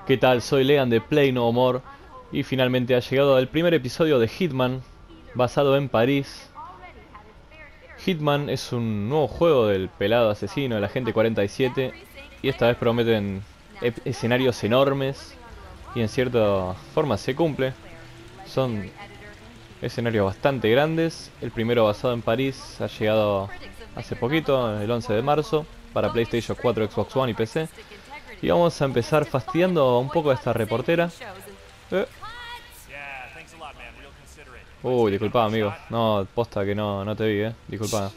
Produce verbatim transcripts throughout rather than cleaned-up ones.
¿Qué tal? Soy Lean de Play No More y finalmente ha llegado el primer episodio de Hitman, basado en París. Hitman es un nuevo juego del pelado asesino, el agente cuarenta y siete, y esta vez prometen e escenarios enormes y en cierta forma se cumple. Son escenarios bastante grandes. El primero, basado en París, ha llegado hace poquito, el once de marzo, para PlayStation cuatro, Xbox One y P C. Y vamos a empezar fastidiando un poco a esta reportera. Eh. Uy, disculpa, amigo. No, posta que no, no te vi, eh. Disculpa.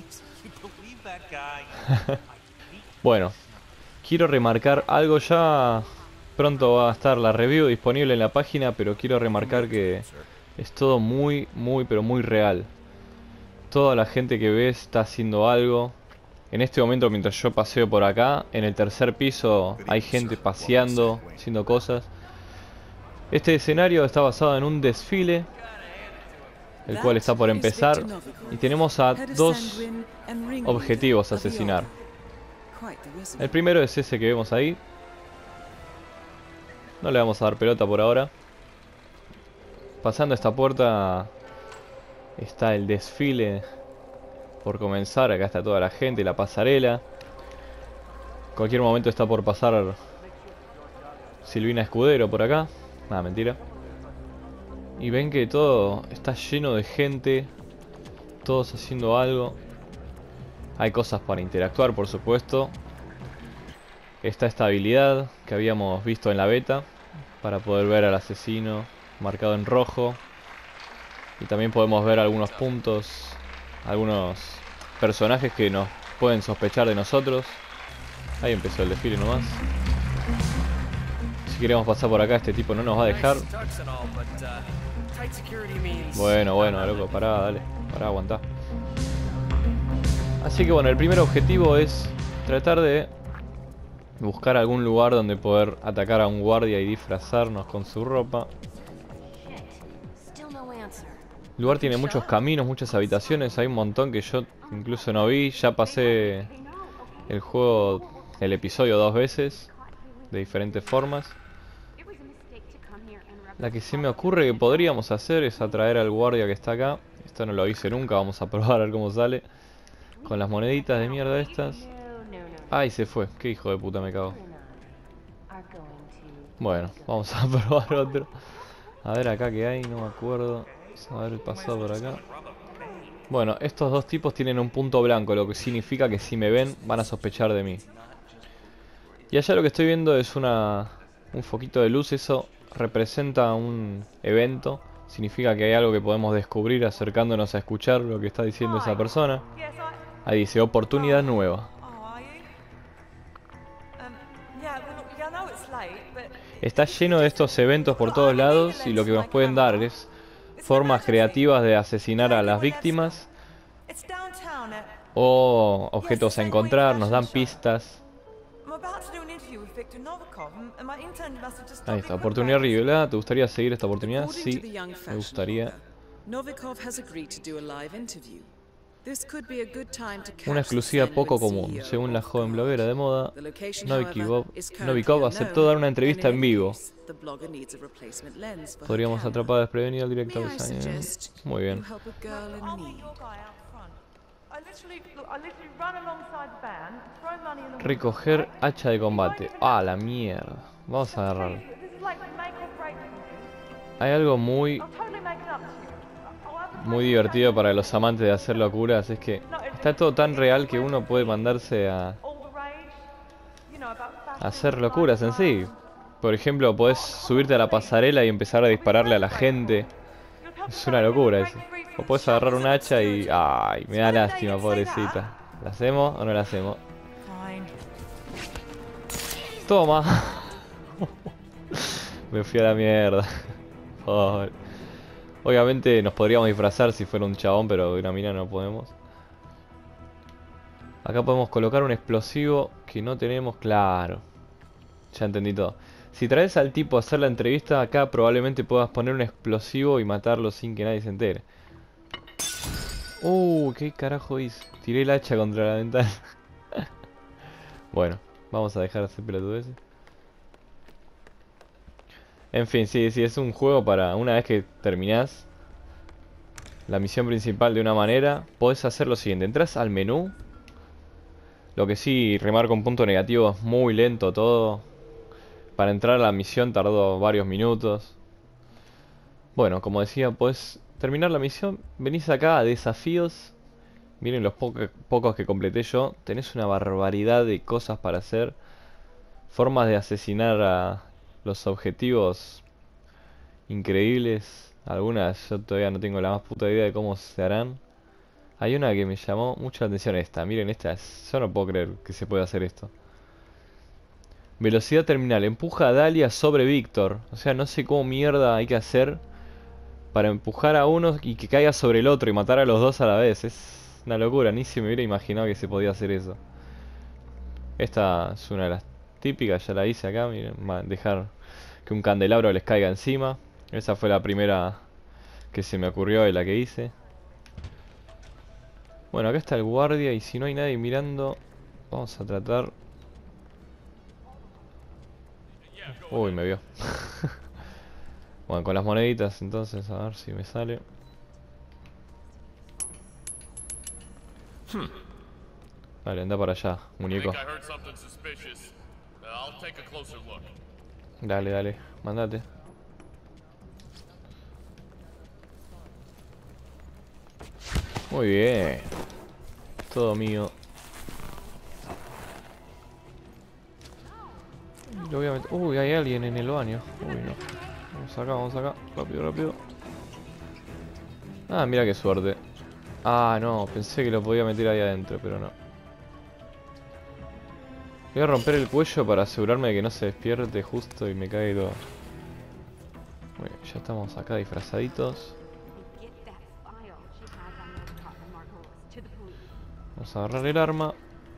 Bueno, quiero remarcar algo. Ya pronto va a estar la review disponible en la página, pero quiero remarcar que es todo muy, muy, pero muy real. Toda la gente que ves está haciendo algo. En este momento, mientras yo paseo por acá, en el tercer piso hay gente paseando, haciendo cosas. Este escenario está basado en un desfile, el cual está por empezar, y tenemos a dos objetivos a asesinar. El primero es ese que vemos ahí. No le vamos a dar pelota por ahora. Pasando esta puerta está el desfile por comenzar. Acá está toda la gente, la pasarela. En cualquier momento está por pasar Silvina Escudero por acá. Nada, mentira. Y ven que todo está lleno de gente, todos haciendo algo. Hay cosas para interactuar, por supuesto. Está esta habilidad que habíamos visto en la beta, para poder ver al asesino marcado en rojo. Y también podemos ver algunos puntos, algunos personajes que nos pueden sospechar de nosotros. Ahí empezó el desfile nomás. Si queremos pasar por acá, este tipo no nos va a dejar. Bueno, bueno, loco, pará, dale, pará, aguantá. Así que bueno, el primer objetivo es tratar de buscar algún lugar donde poder atacar a un guardia y disfrazarnos con su ropa. El lugar tiene muchos caminos, muchas habitaciones, hay un montón que yo incluso no vi. Ya pasé el juego, el episodio dos veces, de diferentes formas. La que se me ocurre que podríamos hacer es atraer al guardia que está acá. Esto no lo hice nunca, vamos a probar a ver cómo sale. Con las moneditas de mierda estas. Ay, se fue, qué hijo de puta, me cago. Bueno, vamos a probar otro. A ver acá qué hay, no me acuerdo. Vamos a ver el pasado por acá. Bueno, estos dos tipos tienen un punto blanco, lo que significa que si me ven van a sospechar de mí. Y allá lo que estoy viendo es una un foquito de luz. Eso representa un evento. Significa que hay algo que podemos descubrir acercándonos a escuchar lo que está diciendo esa persona. Ahí dice oportunidad nueva. Está lleno de estos eventos por todos lados y lo que nos pueden dar es formas creativas de asesinar a las víctimas o objetos a encontrar, nos dan pistas. Ahí está, oportunidad revelada. ¿Te gustaría seguir esta oportunidad? Sí, me gustaría. Una exclusiva poco común. Según la joven bloguera de moda, Novikov, Novikov aceptó dar una entrevista en vivo. Podríamos atrapar desprevenido al director de Sanya. Muy bien. Recoger hacha de combate. Ah, la mierda. Vamos a agarrarlo. Hay algo muy Muy divertido para los amantes de hacer locuras. Es que está todo tan real que uno puede mandarse a, a hacer locuras en sí. Por ejemplo, podés subirte a la pasarela y empezar a dispararle a la gente. Es una locura eso. O podés agarrar un hacha y... Ay, me da lástima, pobrecita. ¿La hacemos o no la hacemos? Toma. Me fui a la mierda. Pobre. Obviamente nos podríamos disfrazar si fuera un chabón, pero de una mina no podemos. Acá podemos colocar un explosivo que no tenemos, claro. Ya entendí todo. Si traes al tipo a hacer la entrevista, acá probablemente puedas poner un explosivo y matarlo sin que nadie se entere. Uh, ¿qué carajo hice? Tiré el hacha contra la ventana. Bueno, vamos a dejar de hacer pelotudeces. En fin, sí, sí, es un juego para una vez que terminás la misión principal de una manera, podés hacer lo siguiente. Entras al menú. Lo que sí, remarco un punto negativo, es muy lento todo. Para entrar a la misión tardó varios minutos. Bueno, como decía, podés terminar la misión. Venís acá a desafíos. Miren los poco- pocos que completé yo. Tenés una barbaridad de cosas para hacer. Formas de asesinar a los objetivos increíbles. Algunas yo todavía no tengo la más puta idea de cómo se harán. Hay una que me llamó mucha atención esta. Miren esta. es- Yo no puedo creer que se pueda hacer esto. Velocidad terminal. Empuja a Dahlia sobre Víctor. O sea, no sé cómo mierda hay que hacer para empujar a uno y que caiga sobre el otro y matar a los dos a la vez. Es una locura. Ni se me hubiera imaginado que se podía hacer eso. Esta es una de las típicas. Ya la hice acá. Miren, ma- dejar que un candelabro les caiga encima. Esa fue la primera que se me ocurrió y la que hice. Bueno, acá está el guardia y si no hay nadie mirando, vamos a tratar... Uy, me vio. Bueno, con las moneditas entonces, a ver si me sale. Vale, anda para allá, muñeco. Dale, dale, mandate. Muy bien. Todo mío. Lo voy a meter... Uy, hay alguien en el baño. Uy, no. Vamos acá, vamos acá. Rápido, rápido. Ah, mira qué suerte. Ah, no, pensé que lo podía meter ahí adentro, pero no. Voy a romper el cuello para asegurarme de que no se despierte justo y me cae todo. Muy bien, ya estamos acá disfrazaditos. Vamos a agarrar el arma.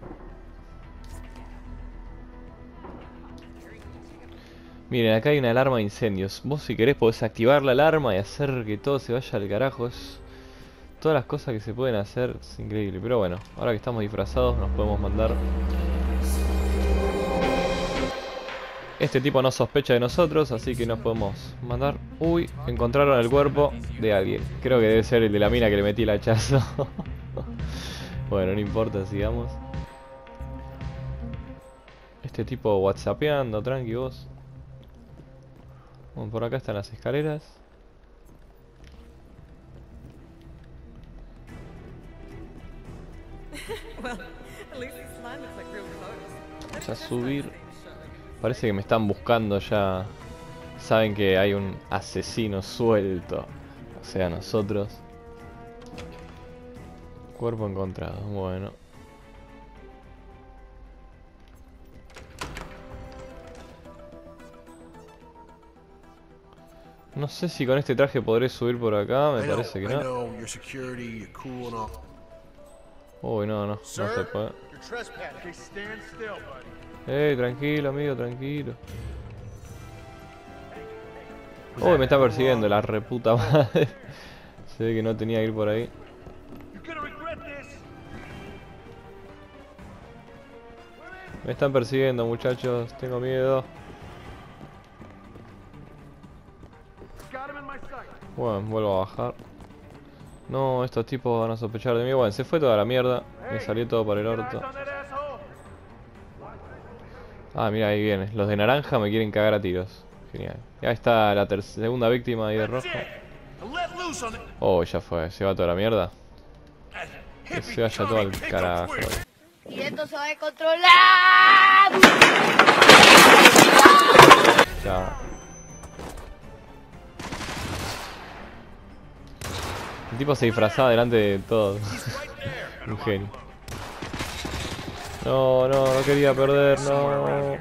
Miren, acá hay una alarma de incendios. Vos si querés podés activar la alarma y hacer que todo se vaya al carajo. Es... Todas las cosas que se pueden hacer es increíble. Pero bueno, ahora que estamos disfrazados nos podemos mandar. Este tipo no sospecha de nosotros, así que nos podemos mandar. Uy, encontraron el cuerpo de alguien. Creo que debe ser el de la mina que le metí el hachazo. Bueno, no importa, sigamos. Este tipo whatsappeando, tranqui vos. Bueno, por acá están las escaleras. Vamos a subir. Parece que me están buscando ya. Saben que hay un asesino suelto. O sea, nosotros. Cuerpo encontrado, bueno. No sé si con este traje podré subir por acá, me parece que no. Uy, no, no, no se puede. Ey, tranquilo, amigo, tranquilo. Uy, me está persiguiendo la reputa madre. Se ve que no tenía que ir por ahí. Me están persiguiendo, muchachos, tengo miedo. Bueno, vuelvo a bajar. No, estos tipos van a sospechar de mí. Bueno, se fue toda la mierda. Me salió todo para el orto. Ah, mira, ahí viene. Los de naranja me quieren cagar a tiros. Genial. Ya está la segunda víctima ahí de rojo. Oh, ya fue. Se va toda la mierda. Que se vaya todo al carajo. Y esto se va a controlar. Ya. El tipo se disfrazaba delante de todos. Un genio. No, no, no quería perder, no.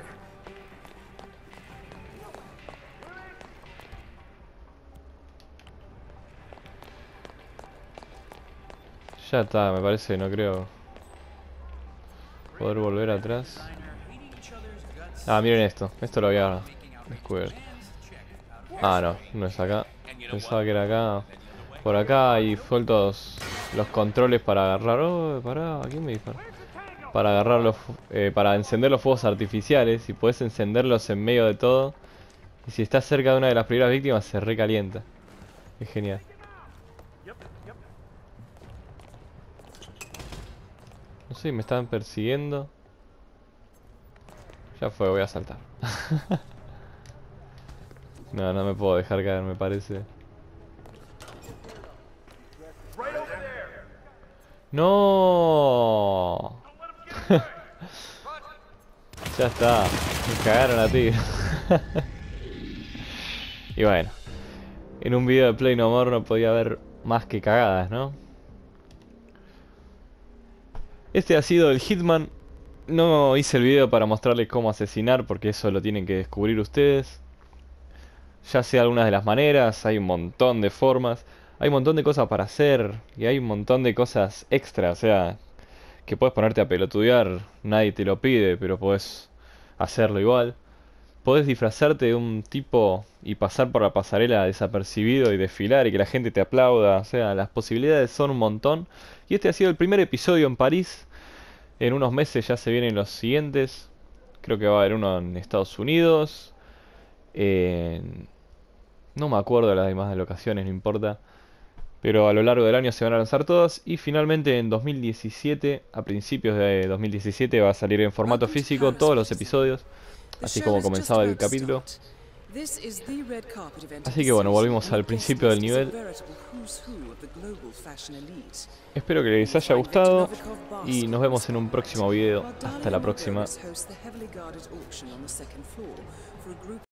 Ya está, me parece, no creo poder volver atrás. Ah, miren esto, esto lo había descubierto. Ah, no, no es acá. Pensaba que era acá. Por acá hay sueltos los controles para agarrar... Oh, pará, ¿a quién me dispara? Para agarrar los... Eh, para encender los fuegos artificiales. Y podés encenderlos en medio de todo. Y si estás cerca de una de las primeras víctimas, se recalienta. Es genial. No sé, me están persiguiendo. Ya fue, voy a saltar. No, no me puedo dejar caer, me parece. ¡No! Ya está, me cagaron a ti. Y bueno, en un video de Play No More no podía haber más que cagadas, ¿no? Este ha sido el Hitman. No hice el video para mostrarles cómo asesinar, porque eso lo tienen que descubrir ustedes. Ya sé algunas de las maneras, hay un montón de formas, hay un montón de cosas para hacer, y hay un montón de cosas extra, o sea, que puedes ponerte a pelotudear, nadie te lo pide, pero puedes hacerlo igual. Podés disfrazarte de un tipo y pasar por la pasarela desapercibido y desfilar y que la gente te aplauda. O sea, las posibilidades son un montón. Y este ha sido el primer episodio en París. En unos meses ya se vienen los siguientes. Creo que va a haber uno en Estados Unidos. En... No me acuerdo de las demás locaciones, no importa. Pero a lo largo del año se van a lanzar todas. Y finalmente en dos mil diecisiete, a principios de dos mil diecisiete, va a salir en formato físico todos los episodios. Así como comenzaba el capítulo. Así que bueno, volvimos al principio del nivel. Espero que les haya gustado y nos vemos en un próximo video. Hasta la próxima.